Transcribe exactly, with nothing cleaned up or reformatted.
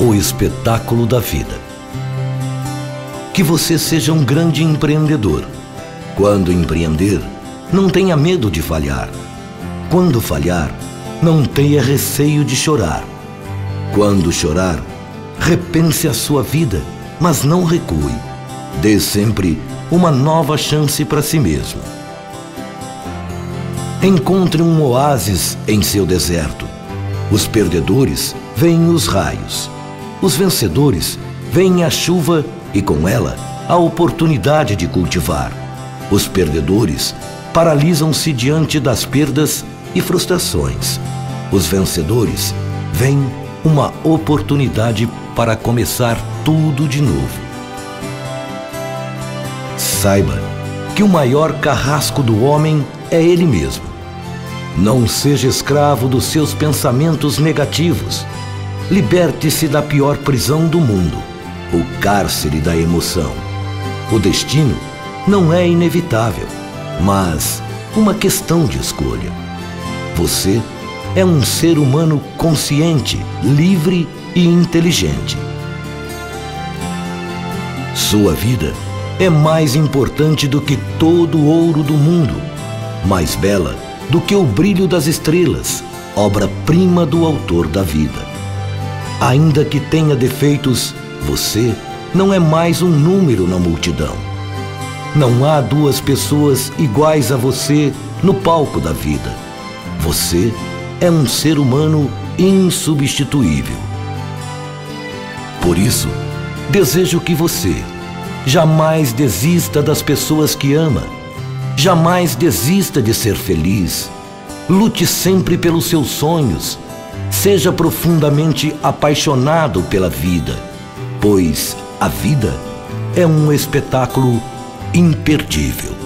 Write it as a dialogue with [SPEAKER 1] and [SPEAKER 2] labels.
[SPEAKER 1] o espetáculo da vida. Que você seja um grande empreendedor. Quando empreender, não tenha medo de falhar. Quando falhar, não tenha receio de chorar. Quando chorar, repense a sua vida, mas não recue. Dê sempre uma nova chance para si mesmo. Encontre um oásis em seu deserto. Os perdedores veem os raios. Os vencedores veem a chuva e com ela a oportunidade de cultivar. Os perdedores paralisam-se diante das perdas e frustrações. Os vencedores veem uma oportunidade para começar tudo de novo. Saiba que o maior carrasco do homem é ele mesmo. Não seja escravo dos seus pensamentos negativos. Liberte-se da pior prisão do mundo, o cárcere da emoção. O destino não é inevitável, mas uma questão de escolha. Você é um ser humano consciente, livre e inteligente. Sua vida é mais importante do que todo o ouro do mundo, mais bela do que o brilho das estrelas, obra-prima do autor da vida. Ainda que tenha defeitos, você não é mais um número na multidão. Não há duas pessoas iguais a você no palco da vida. Você é um ser humano insubstituível. Por isso, desejo que você jamais desista das pessoas que ama. Jamais desista de ser feliz. Lute sempre pelos seus sonhos. Seja profundamente apaixonado pela vida, pois a vida é um espetáculo imperdível.